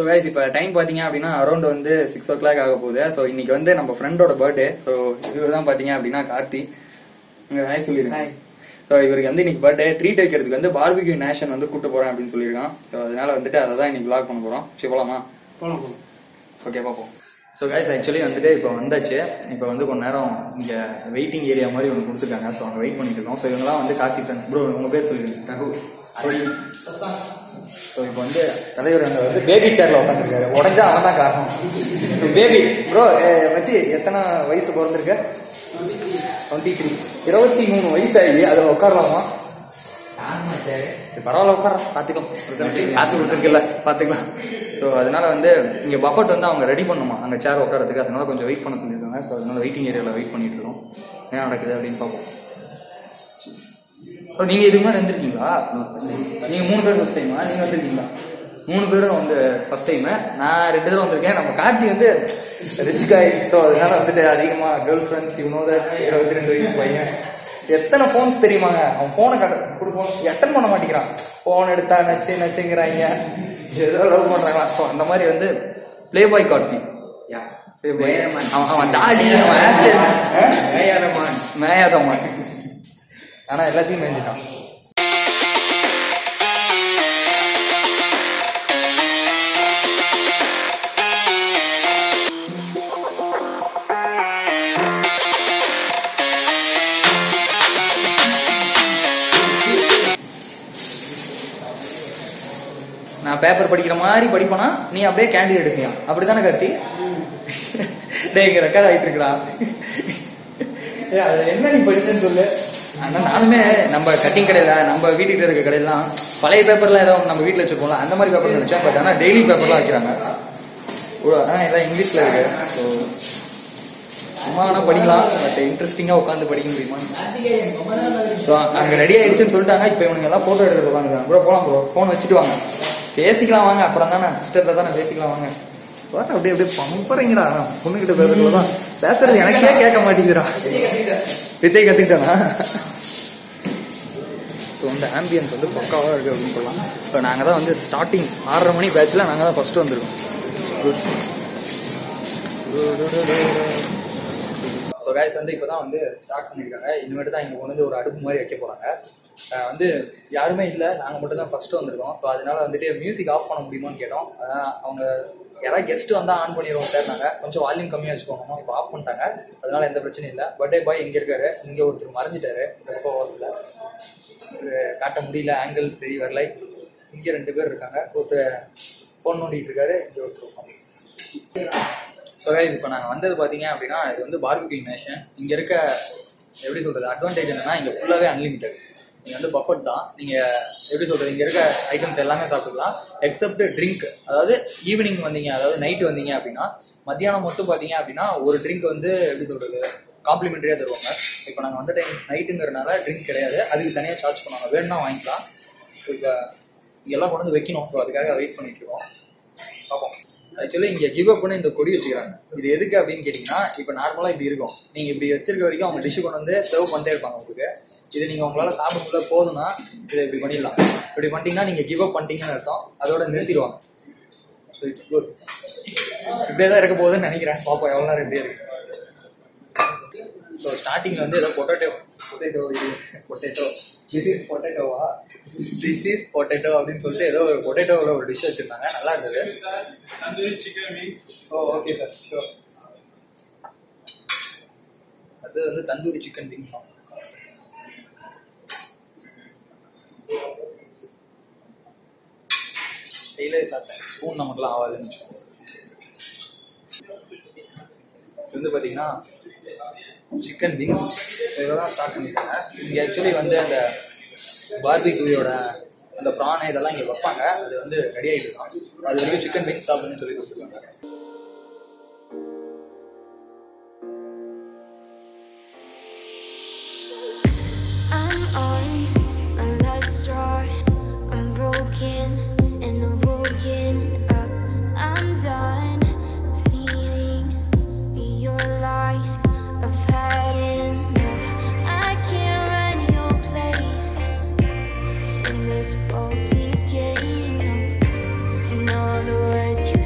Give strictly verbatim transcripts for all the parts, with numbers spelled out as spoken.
So guys இப்போ time பார்த்தீங்க அப்படின்னா அரௌண்ட் வந்து சிக்ஸ் ஓ கிளாக் ஆக போகுது. ஸோ இன்னைக்கு வந்து நம்ம ஃப்ரெண்டோட பர்த்டே. ஸோ இவர் தான் பார்த்தீங்க அப்படின்னா கார்த்தி. இங்கே ஹாய் சொல்லிடுங்க. ஸோ இவருக்கு வந்து இன்னைக்கு பர்த்டே. ட்ரீட் வைக்கிறதுக்கு வந்து பார்பிக்யூ நேஷன் வந்து கூட்டு போகிறேன் அப்படின்னு சொல்லியிருக்கான். ஸோ அதனால வந்துட்டு அதை தான் இன்னைக்கு vlog பண்ண போகிறோம். சரி போகலாமா? போகலாம். ஓகே பார்ப்போம். ஸோ கைஸ் ஆக்சுவலி வந்துட்டு இப்போ வந்தாச்சு. இப்போ வந்து கொஞ்ச நேரம் இங்கே வெயிட்டிங் ஏரியா மாதிரி ஒன்று கொடுத்துருக்காங்க. ஸோ அங்கே வெயிட் பண்ணிட்டு இருக்கோம். ஸோ இவங்கலாம் வந்து கார்த்தி ஃப்ரெண்ட்ஸ். ப்ரோ உங்கள் பேர் சொல்லிடுங்க. ரகு. ஸோ இப்போ வந்து தலைவர் அங்கே வந்து பேபி சேர்ல உட்காந்துருக்காரு. உடஞ்சா அவன் தான் காரணம். பேபி ப்ரோ வச்சு எத்தனை வயசு பிறந்திருக்க? டுவெண்ட்டி த்ரீ இருபத்தி மூணு வயசு ஆகி அதில் உட்காரலாமா? பரவாயில்ல உட்காரம் பார்த்துக்கலாம். காசு கொடுத்துருக்குல்ல பார்த்துக்கலாம். ஸோ அதனால வந்து இங்கே பஃபட் வந்து அவங்க ரெடி பண்ணுமா அங்கே சேர் உட்காரத்துக்கு. அதனால கொஞ்சம் வெயிட் பண்ண சொல்லியிருக்காங்க. ஸோ அதனால வெயிட்டிங் ஏரியாவில் வெயிட் பண்ணிட்டு இருக்கோம். என்ன நடக்குது அப்படின்னு பார்ப்போம். நீங்க இதுக்கு முன்னாடி வந்திருக்கீங்களா? நீங்க மூணு பேர் ஃபர்ஸ்ட் டைமா? நீங்க வந்திருக்கீங்களா? மூணு பேரும் வந்து ஃபர்ஸ்ட் டைம். நான் ரெண்டு பேரும் வந்திருக்கேன். நம்ம கார்த்தி வந்து ரிச் காய். ஸோ அதனால வந்துட்டு அதிகமா கேர்ள் ஃப்ரெண்ட்ஸ் இவனோட இருபத்தி ரெண்டு வயசு பையன். எத்தனை போன்ஸ் தெரியுமாங்க? அவன் போனை கட்ட கொடுப்போம் அட்டன் பண்ண மாட்டேங்கிறான். போன் எடுத்தா நச்சு நச்சுங்கிறாங்க. ஏதோ லவ் பண்றாங்களா? ஸோ அந்த மாதிரி வந்து பிளே பாய் கார்த்தி. அவன் தாடி மேயாதமான் மேயாதமான் ஆனா எல்லாத்தையும் மேய்ஞ்சிட்டான். நான் பேப்பர் படிக்கிற மாதிரி படிப்பனா, நீ அப்படியே கேண்டில் எடுப்பியா? அப்படித்தானே கார்த்தி? டே இங்க ரெக்கார்ட் ஆயிட்டு இருக்கா? என்ன நீ படிச்சேன்னு சொல்லு. ஆனா நானுமே நம்ம கட்டிங் கடையில நம்ம வீட்டுக்கிட்ட இருக்க கடையெல்லாம் பழைய பேப்பர்லாம் ஏதாவது நம்ம வீட்டுல வச்சிருக்கோம்ல அந்த மாதிரி பேப்பர் நினைச்சேன். பட் ஆனா டெய்லி பேப்பர்லாம் வைக்கிறாங்க. ஆனா எல்லாம் இங்கிலீஷ்ல இருக்கு. ஸோ சும்மா வேணா படிக்கலாம். பட் இன்ட்ரெஸ்டிங்கா உட்காந்து படிக்க முடியுமா? ஸோ அங்க ரெடி ஆயிடுச்சுன்னு சொல்லிட்டாங்க. இப்போ இவனுங்க எல்லாம் போட்டோ எடுத்து உட்காந்துருக்காங்க. ப்ரோ போலாம் ப்ரோ, போன் வச்சுட்டு வாங்க, பேசிக்கலாம் வாங்க. அப்புறம் தானே சிஸ்டர்ல தானே பேசிக்கலாம் வாங்க. அப்படியே அப்படியே பம்புறீங்கடா. ஆனா பொண்ணுகிட்ட பேசுறதுலதான் பேசுறது எனக்கே கேட்க மாட்டேங்குதுடா. வித்தை கத்துக்கிட்டானா? ஸோ வந்து ஆம்பியன்ஸ் வந்து பக்காவாக இருக்குது அப்படின்னு சொல்லலாம். இப்போ நாங்கள் தான் வந்து ஸ்டார்டிங் ஆறரை மணி பேட்சில் நாங்கள் தான் ஃபஸ்ட்டு வந்திருக்கோம். ஸோ கைஸ் வந்து இப்போ தான் வந்து ஸ்டார்ட் பண்ணியிருக்காங்க. இனிமேட்டு தான் இங்கே கொண்டு வந்து ஒரு அடுப்பு மாதிரி வைக்க போகிறாங்க. வந்து யாருமே இல்லை, நாங்கள் மட்டும் தான் ஃபஸ்ட்டு வந்திருக்கோம். ஸோ அதனால வந்துட்டு மியூசிக் ஆஃப் பண்ண முடியுமான்னு கேட்டோம். அவங்க யாராவது கெஸ்ட்டு வந்தால் ஆன் பண்ணிடுவோம் சார். நாங்கள் கொஞ்சம் வால்யூம் கம்மியாக வச்சுக்கோங்க. இப்போ ஆஃப் பண்ணிட்டாங்க. அதனால எந்த பிரச்சனையும் இல்லை. பர்த்டே பாய் இங்கே இருக்காரு. இங்கே ஒருத்தர் மறைஞ்சிட்டாரு. ரொம்ப வாரத்தில் காட்ட முடியல, ஆங்கிள் சரி வரல. இங்கே ரெண்டு பேர் இருக்காங்க. ஒருத்தர் ஃபோன் நோண்டிட்டு இருக்காரு. இங்கே ஒருத்தர். ஸோ கைஸ் இப்போ நாங்கள் வந்தது பார்த்தீங்க அப்படின்னா இது வந்து பார்பிக்யூ நேஷன். இங்கே இருக்க எப்படி சொல்கிறது அட்வான்டேஜ் என்னன்னா இங்கே ஃபுல்லாகவே அன்லிமிட்டட். நீங்கள் வந்து பஃபட் தான். நீங்கள் எப்படி சொல்கிறது இங்கே இருக்க ஐட்டம்ஸ் எல்லாமே சாப்பிட்டுக்கலாம் எக்ஸப்ட் ட்ரிங்க். அதாவது ஈவினிங் வந்தீங்க, அதாவது நைட்டு வந்தீங்க அப்படின்னா மத்தியானம் மட்டும் பார்த்தீங்க அப்படின்னா ஒரு ட்ரிங்க் வந்து எப்படி சொல்கிறது காம்ப்ளிமெண்ட்ரியாக தருவாங்க. இப்போ நாங்கள் வந்த டைம் நைட்டுங்கிறனால ட்ரிங்க் கிடையாது, அதுக்கு தனியாக சார்ஜ் பண்ணுவாங்க. வேணும்னா வாங்கிக்கலாம். இப்போ இங்கெல்லாம் கொண்டு வந்து வைக்கணும். ஸோ அதுக்காக வெயிட் பண்ணிட்டு இருக்கோம். பார்ப்போம். ஆக்சுவலி இங்கே கிவ் அப் பண்ணி இந்த கொடி வச்சுக்கிறாங்க. இது எதுக்கு அப்படின்னு கேட்டிங்கன்னா இப்போ நார்மலாக இப்படி இருக்கும். நீங்கள் இப்படி வச்சிருக்க வரைக்கும் அவங்க டிஷ்ஷு கொண்டு வந்து சர்வ் பண்ணிட்டே இருப்பாங்க உங்களுக்கு. இது நீங்கள் உங்களால் சாப்பிட போதும்னா இதை இப்படி பண்ணிடலாம். இப்படி பண்ணிட்டீங்கன்னா நீங்கள் கிவ் அப் பண்ணிட்டீங்கன்னு அர்த்தம். அதோட நிறுத்திடுவாங்க. So it's good. இப்படியே தான் இருக்க போகுதுன்னு நினைக்கிறேன். பார்ப்போம் எவ்வளோ நேரம் இப்படியே இருக்கு. ஸோ ஸ்டார்டிங்கில் வந்து ஏதோ பொட்டேட்டோ பொட்டேட்டோ இது பொட்டேட்டோ திஸ் இஸ் பொட்டேட்டோவா திஸ் இஸ் பொட்டேட்டோ அப்படின்னு சொல்லிட்டு ஏதோ ஒரு பொட்டேட்டோவில் ஒரு டிஷ் வச்சுருந்தாங்க. நல்லா இருந்தது. Tandoori chicken wings. Oh okay sir sure. அது வந்து தந்தூரி சிக்கன் விங்ஸ் தான். டெய்லர் சாப்பிட்டேன். ஸ்பூன் நமக்குலாம் ஆகாதுன்னு வச்சுக்கோங்க. இது வந்து பார்த்தீங்கன்னா சிக்கன் விங்ஸ் இதெல்லாம் ஸ்டார்ட் பண்ணியிருக்காங்க. இங்கே ஆக்சுவலி வந்து அந்த பார்பிக்யூயோட அந்த ப்ரான் இதெல்லாம் இங்கே வைப்பாங்க. அது வந்து ரெடி ஆகிட்டு இருக்கான். அது வரைக்கும் சிக்கன் விங்ஸ் சாப்பிடுன்னு சொல்லி கொடுத்துருக்காங்க. Faulty game, no, and all the words you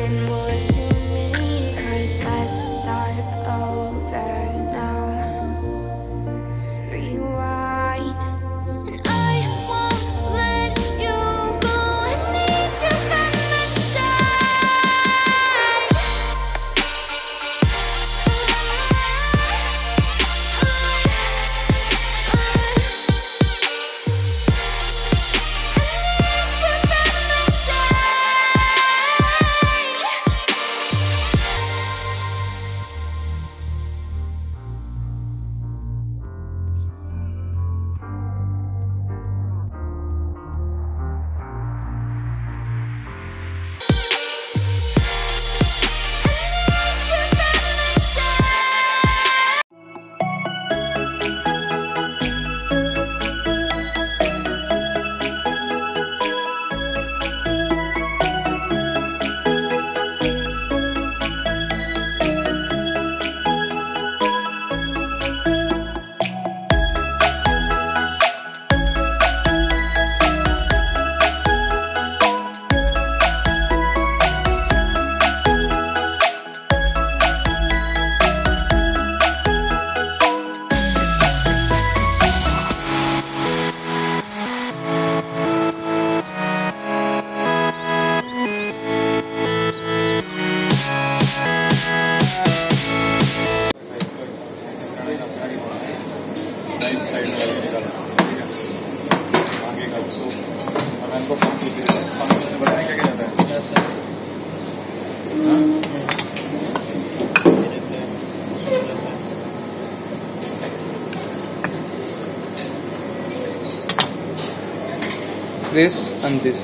This and this.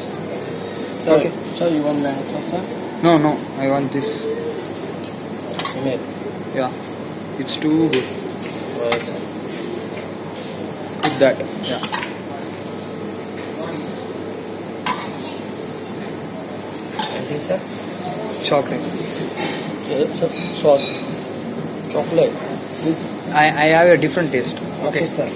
Sir, Okay. So you want mango, sir? No, no, I want this. Email. Yeah, it's too good. Yes. With that, yeah. Anything, sir? Chocolate. Yeah, so, sauce. Chocolate. I, I have a different taste. Okay, sir.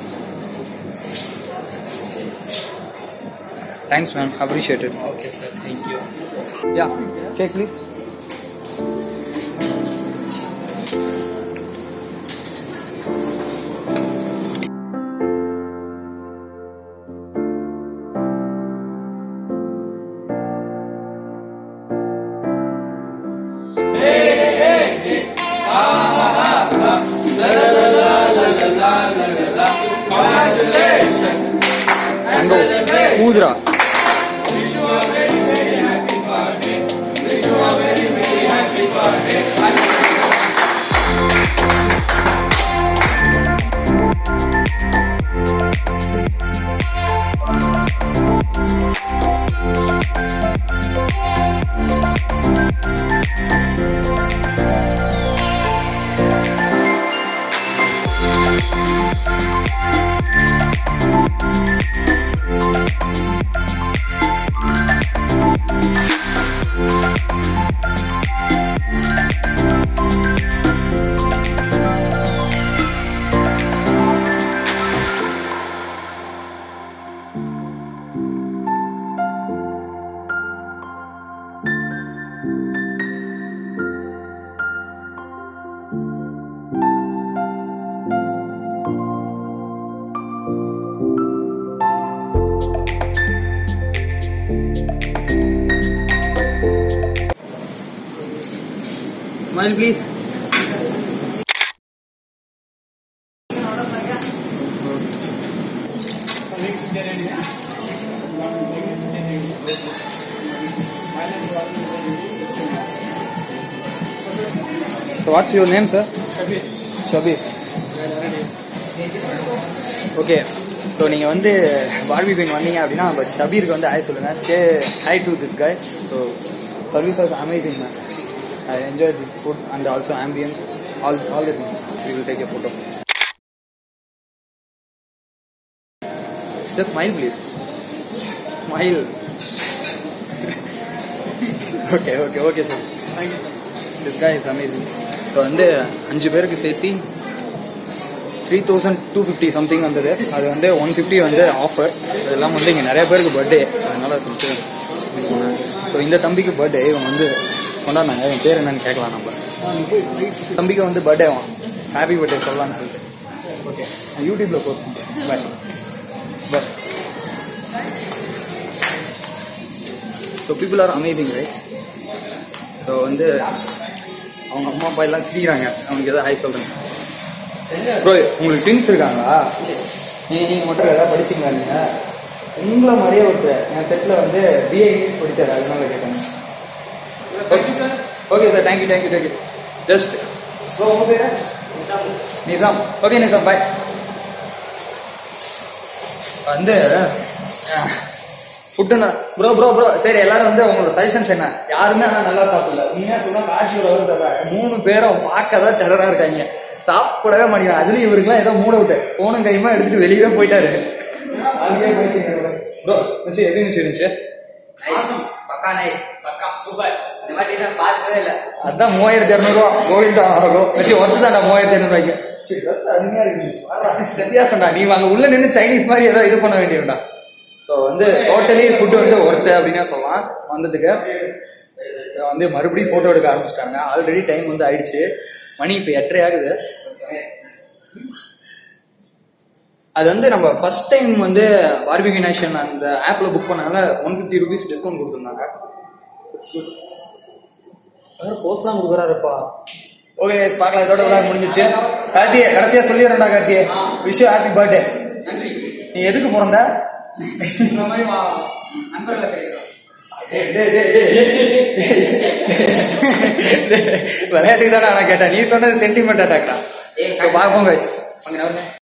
Thanks, man. Appreciate it. Okay, sir. Thank you. Yeah. Cake, please. Congratulations. Mango. Udra. Wish you a very, very happy birthday. Wish you a very, very happy birthday. Smile, please. So what's your name, sir? Shabir. Shabir. Okay. So நீங்க வந்து Barbie queen வந்தீங்க அப்படின்னா நம்ம ஷபீருக்கு வந்து hi சொல்லுங்க. Say hi to this guy. So service was amazing, man. I enjoyed this food and also ambience, all all the things. We will take a photo. Just smile, please. Smile. Okay, okay, okay, sir. Thank you, sir. This guy is amazing. So வந்து அஞ்சு பேருக்கு சேர்த்து three thousand two fifty something வந்தது. அது வந்து one fifty வந்து offer. இதெல்லாம் வந்து இங்கே நிறைய பேருக்கு பர்த்டே, அதனால சொல்லிட்டு ஸோ இந்த தம்பிக்கு பர்த்டே இவன் வந்து கொண்டாடினாங்க. என் பேர் என்னன்னு கேட்கலாம் நம்ம. தம்பிக்கு வந்து பர்த்டே ஆகும், ஹாப்பி பர்த்டே சொல்லலாம்னு சொல்லிட்டு. ஓகே, நான் யூடியூப்பில் போஸ்ட் பண்ணுறேன். Bye bye. So people are amazing right. So வந்து அவங்க அம்மா அப்பா எல்லாம் சிரிக்கிறாங்க. அவனுக்கு எதாவது ஹாய் சொல்கிறேன். ப்ரோ உங்களுக்கு ட்வின்ஸ் இருக்காங்களா? நீங்கள் நீங்கள் மட்டும் எதாவது படிச்சிங்களா? நீங்கள் உங்களை மாதிரியே ஒருத்தர் என் செட்டில் வந்து பிஏ இங்கிலீஷ் படித்தார், அதனால கேட்டேன். Okay sir. Okay sir, thank you thank you thank you. Just bro உங்கள் பேர் நிசாம். நிசாம். Okay Nizam, bye. வந்து ஃபுட்டுண்ணா ப்ரோ ப்ரோ ப்ரோ சரி, எல்லாரும் வந்து அவங்களோட சஜஷன்ஸ் என்ன? யாருமே ஆனால் நல்லா சாப்பிடல. உண்மையாக சொன்னால் காசு ஒரு தர மூணு பேரும் பார்க்க தான் டெரராக இருக்காங்க, சாப்பிடவே மாட்டேங்கிறாங்க. அதுலேயும் இவருக்குலாம் ஏதோ மூட விட்டு ஃபோனும் கையுமா எடுத்துட்டு வெளியவே போயிட்டாரு. ப்ரோ வச்சு எப்படி இருந்துச்சு? பக்கா நைஸ், பக்கா சூப்பர். இந்த மாதிரி நான் பார்த்ததே இல்லை. அதான் மூவாயிரத்தி இரநூறுவா கோவிந்தா ஆகும் வச்சு ஒருத்து தான்டா மூவாயிரத்தி இரநூறுவாய்க்கு. ட்ரெஸ் அருமையாக இருக்கு, வித்தியாசம்டா. நீ அங்கே உள்ள நின்று சைனீஸ் மாதிரி ஏதோ இது பண்ண வேண்டியதுடா. ஸோ வந்து டோட்டலி ஃபுட்டு வந்து ஒர்த்து அப்படின்னே சொல்லலாம். வந்ததுக்கு வந்து மறுபடியும் ஃபோட்டோ எடுக்க ஆரம்பிச்சிட்டாங்க. ஆல்ரெடி டைம் வந்து ஆயிடுச்சு, மணி இப்போ எட்டரை ஆகுது. அது வந்து நம்ம ஃபர்ஸ்ட் டைம் வந்து பார்பிக்யூ நேஷன் அந்த ஆப்பில் புக் பண்ணனால ஒன் ஃபிஃப்டி ருபீஸ் டிஸ்கவுண்ட் கொடுத்துருந்தாங்க. போஸ்ட்லாம் கொடுக்குறாருப்பா. ஓகே பார்க்கலாம், இதோட விழா முடிஞ்சிச்சு. கார்த்தியே கடைசியாக சொல்லிடுறேன்டா. கார்த்தியே விஷ் ஹாப்பி பர்த்டே. நீ எதுக்கு பிறந்த? இந்த மாதிரி நண்பர்களை கிடைக்கிறோம். விளையாட்டுக்கு தானே நான் கேட்டேன், நீ சொன்னது சென்டிமெண்ட் அட்டாக்டா. பார்ப்போம் கைஸ்.